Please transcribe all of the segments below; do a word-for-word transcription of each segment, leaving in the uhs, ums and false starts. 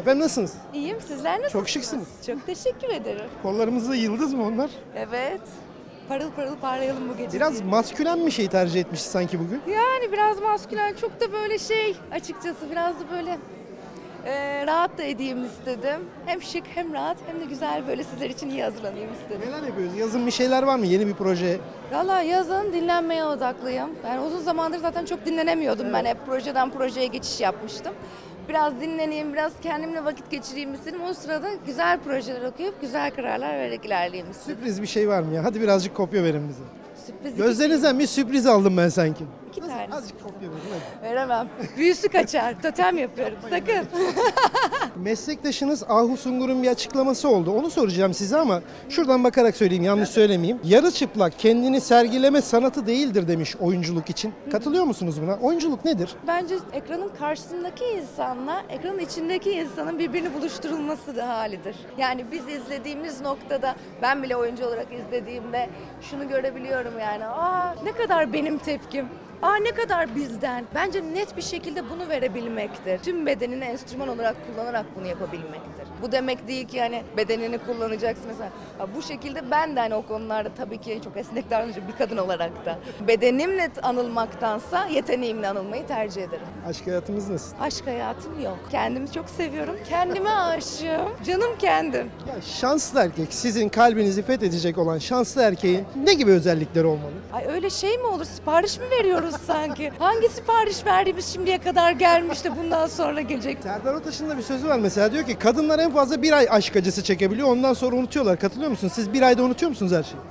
Efendim nasılsınız? İyiyim, sizler nasılsınız? Çok şıksınız. Çok teşekkür ederim. Kollarımızda yıldız mı onlar? Evet. Parıl parıl parlayalım bu gece. Biraz maskülen bir şey tercih etmişiz sanki bugün. Yani biraz maskülen, çok da böyle şey açıkçası biraz da böyle e, rahat da edeyim istedim. Hem şık hem rahat hem de güzel böyle sizler için iyi hazırlanayım istedim. Neler yapıyoruz? Yazın bir şeyler var mı? Yeni bir proje? Valla yazın dinlenmeye odaklıyım. Ben uzun zamandır zaten çok dinlenemiyordum. Ben hep projeden projeye geçiş yapmıştım. Biraz dinleneyim, biraz kendimle vakit geçireyim istedim. O sırada güzel projeler okuyup güzel kararlar vererek ilerleyeyim istedim. Sürpriz bir şey var mı ya? Hadi birazcık kopya verin bize. Sürpriz Gözlerinizden bir sürpriz aldım ben sanki. iki tane. Azıcık kopya verin hadi. Veremem. Büyüsü kaçar. Totem yapıyorum. Sakın. Meslektaşınız Ahu Sungur'un bir açıklaması oldu. Onu soracağım size ama şuradan bakarak söyleyeyim, yanlış söylemeyeyim. Yarı çıplak kendini sergileme sanatı değildir demiş oyunculuk için. Katılıyor musunuz buna? Oyunculuk nedir? Bence ekranın karşısındaki insanla ekranın içindeki insanın birbirini buluşturulması da halidir. Yani biz izlediğimiz noktada ben bile oyuncu olarak izlediğimde şunu görebiliyorum yani. Aa ne kadar benim tepkim. Aa ne kadar bizden. Bence net bir şekilde bunu verebilmektir. Tüm bedenini enstrüman olarak kullanarak bunu yapabilmektir. Bu demek değil ki yani bedenini kullanacaksın mesela. Ha, bu şekilde ben de hani o konularda tabii ki çok esnek davranıyorum bir kadın olarak da. Bedenimle anılmaktansa yeteneğimle anılmayı tercih ederim. Aşk hayatımız nasıl? Aşk hayatım yok. Kendimi çok seviyorum. Kendime aşığım. Canım kendim. Ya şanslı erkek, sizin kalbinizi fethedecek olan şanslı erkeğin ne gibi özellikleri olmalı? Ay öyle şey mi olur? Sipariş mi veriyoruz sanki? Hangi sipariş verdiğimiz şimdiye kadar gelmiş de bundan sonra gelecek? Serdar Ortaç'ın da bir sözü var mesela, diyor ki kadınlar en fazla bir ay aşk acısı çekebiliyor, ondan sonra unutuyorlar. Katılıyor musunuz? Siz bir ayda unutuyor musunuz her şeyi?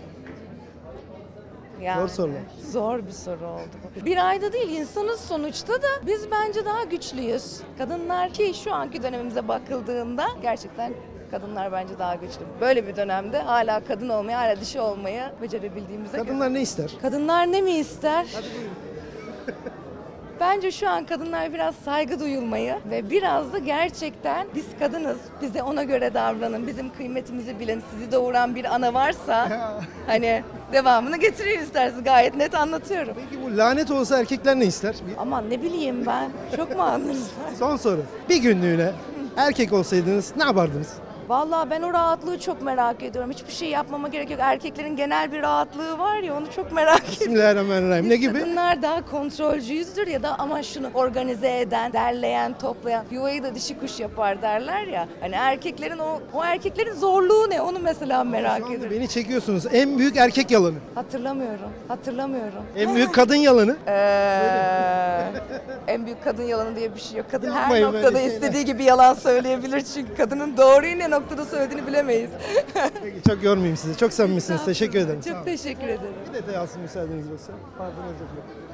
Yani, Zor sorular. Zor bir soru oldu. Bir ayda değil, insanız sonuçta da biz bence daha güçlüyüz. Kadınlar ki şu anki dönemimize bakıldığında gerçekten kadınlar bence daha güçlü. Böyle bir dönemde hala kadın olmayı, hala dişi olmayı becerebildiğimize göre. Kadınlar ne ister? Kadınlar ne mi ister? Bence şu an kadınlar biraz saygı duyulmayı ve biraz da gerçekten biz kadınız, bize ona göre davranın, bizim kıymetimizi bilin, sizi doğuran bir ana varsa hani devamını getireyim isterseniz, gayet net anlatıyorum. Peki bu lanet olsa erkekler ne ister? Bir- Aman ne bileyim ben, çok mu anlarız? Son soru. Bir günlüğüne erkek olsaydınız ne yapardınız? Vallahi ben o rahatlığı çok merak ediyorum. Hiçbir şey yapmama gerek yok. Erkeklerin genel bir rahatlığı var ya, onu çok merak ediyorum. Bismillahirrahmanirrahim. Ne gibi? Kadınlar daha kontrolcüyüzdür ya da ama şunu organize eden, derleyen, toplayan, yuvayı da dişi kuş yapar derler ya. Hani erkeklerin o o erkeklerin zorluğu ne? Onu mesela merak Şu anda ediyorum. beni çekiyorsunuz. En büyük erkek yalanı. Hatırlamıyorum. Hatırlamıyorum. En büyük kadın yalanı. Ee, en büyük kadın yalanı diye bir şey yok. Kadın her Yapmayın noktada böyle istediği gibi yalan söyleyebilir çünkü kadının doğruyu ne noktada söylediğini bilemeyiz. Peki, çok yormayayım sizi. Çok samimisiniz. Teşekkür ederim. Sağ Çok olun. teşekkür ederim. Bir detay alsın müsaadenizle. Pardon, özür dilerim.